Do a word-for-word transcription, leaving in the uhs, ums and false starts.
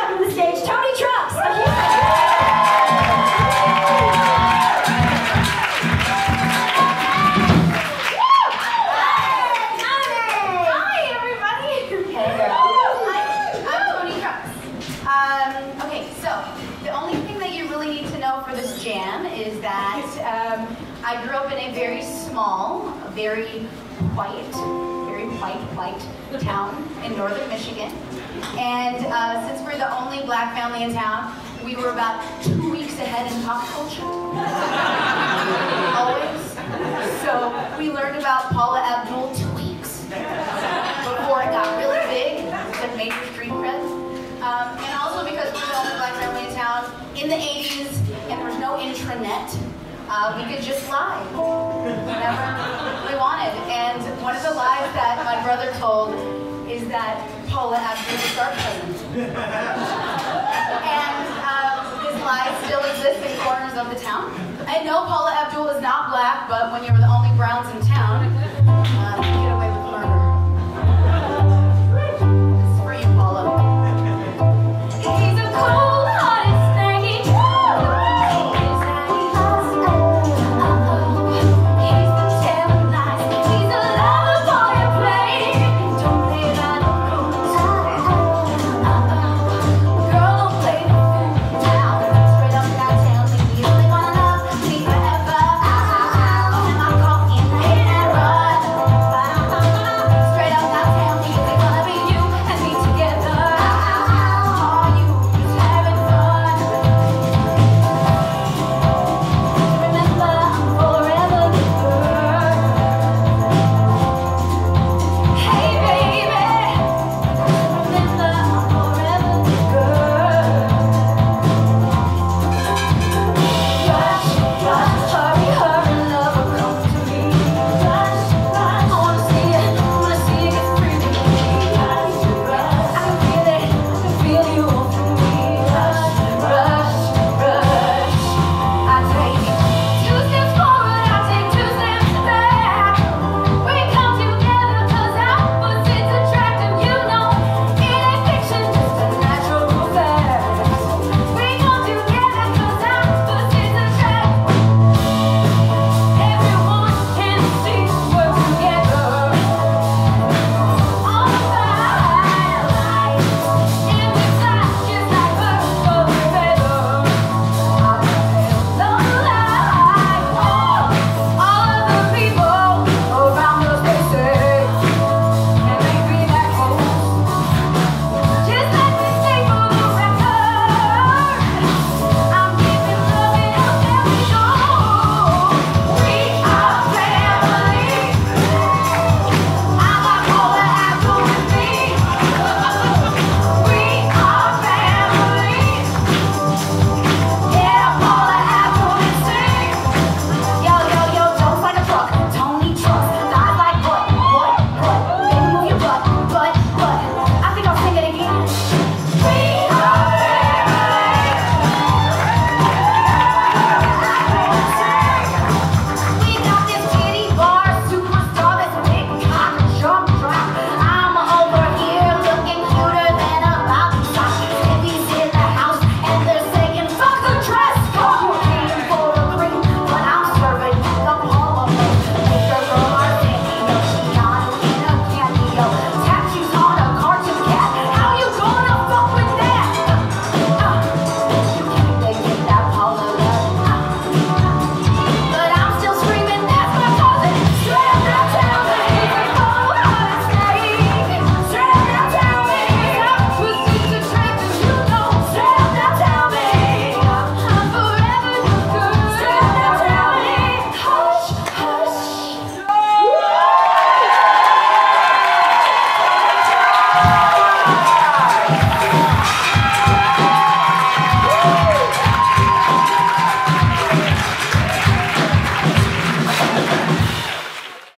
welcome to the stage Toni Trucks. For this jam is that um, I grew up in a very small, very white, very white, white town in northern Michigan. And uh, since we're the only black family in town, we were about two weeks ahead in pop culture. Always. So we learned about Paula Abdul two weeks before it got really big, like major street cred. Um, and also because we're the only black family in town in the eighties, and there was no intranet, uh, we could just lie whenever we wanted. And one of the lies that my brother told is that Paula Abdul is our cousin. And um, this lie still exists in corners of the town. I know Paula Abdul is not black, but when you were the only browns in town, uh, you